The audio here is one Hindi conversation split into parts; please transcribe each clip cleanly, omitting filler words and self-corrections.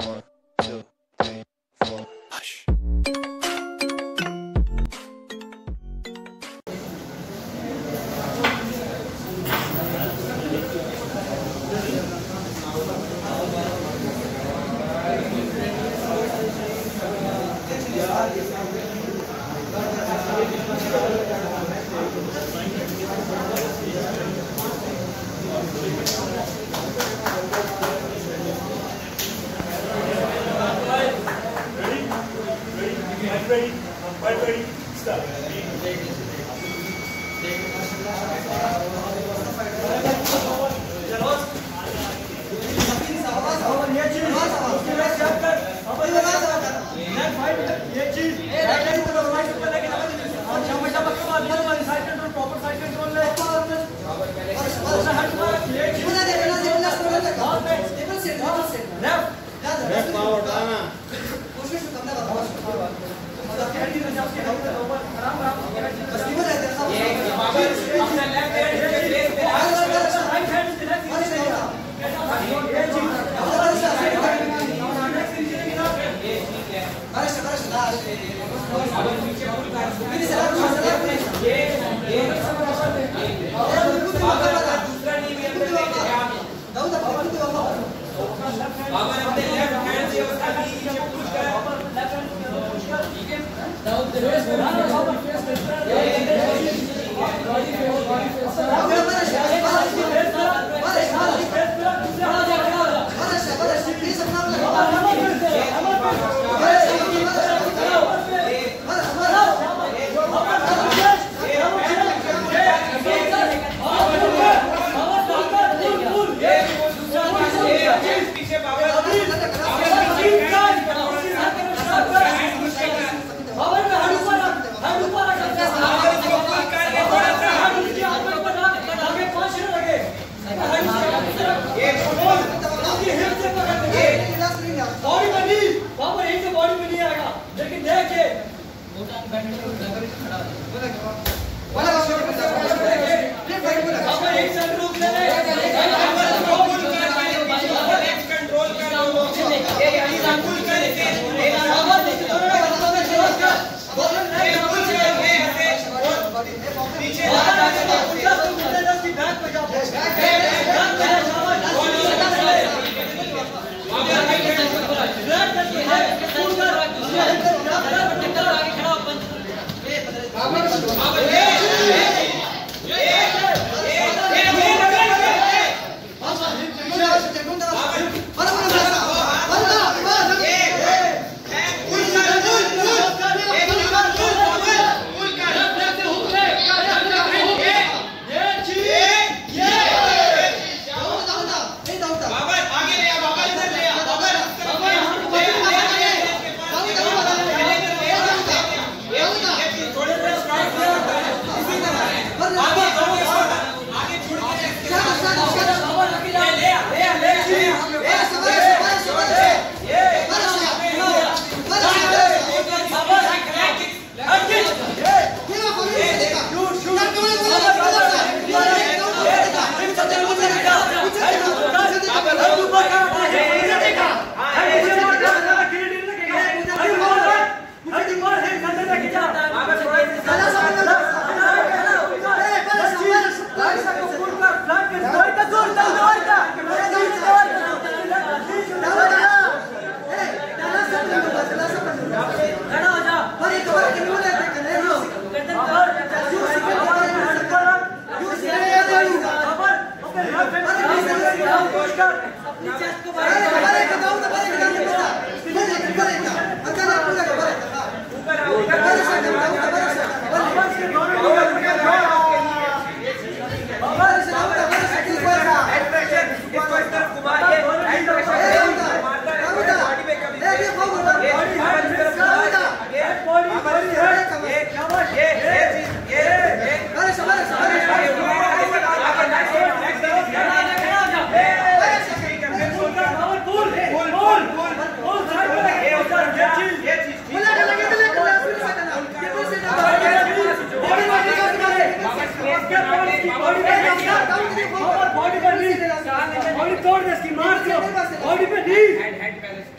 1, 2, 3, 4. Hush. Ready, start.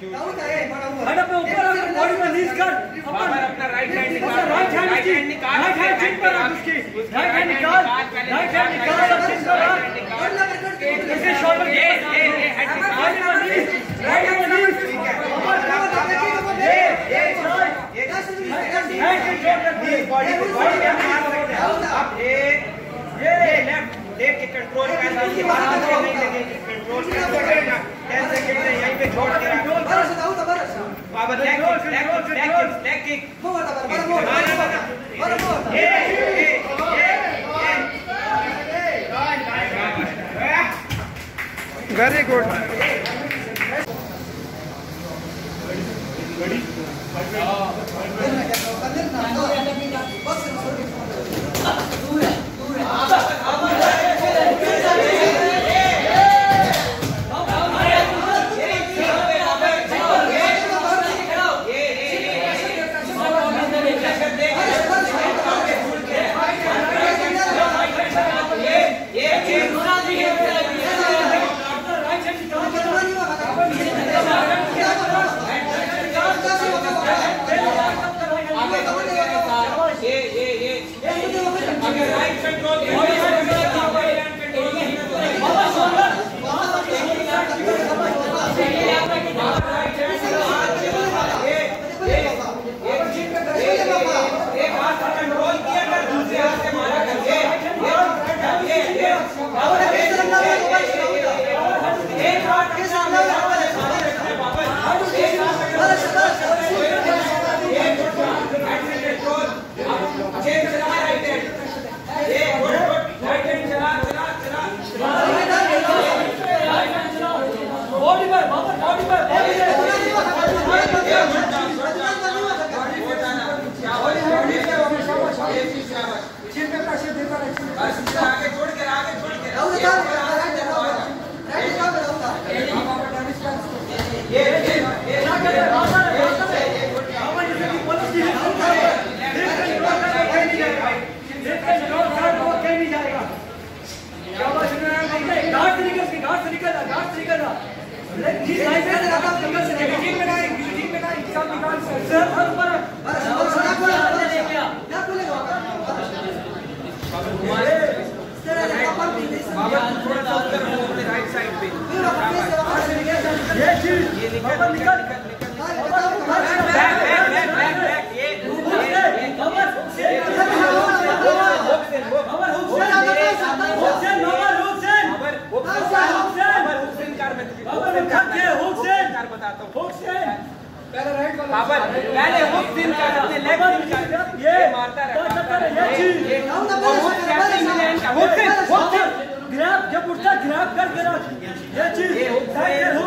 हेड अपने ऊपर रख, बॉडी में नीज कर, अपना राइट हैंड निकाल, राइट हैंड निकाल, राइट हैंड चिन पर रख उसकी, राइट हैंड निकाल, राइट हैंड निकाल और चिन पर रख, इसके शोल्डर ये हेड निकाल, राइट हैंड नीज, ये बॉडी पे मार सकते हो आप, ये लेफ्ट देख के कंट्रोल कर दीजिए, बात नहीं लगेगी, कंट्रोल करना 10 सेकंड में यहीं पे छोड़ के रखो Babar, leg kick very good. पहले हुक दिन कर, अपने लेग दिन कर, ये मारता रहता है, ग्रैब जब उठता ग्रैब कर देना, ये चीज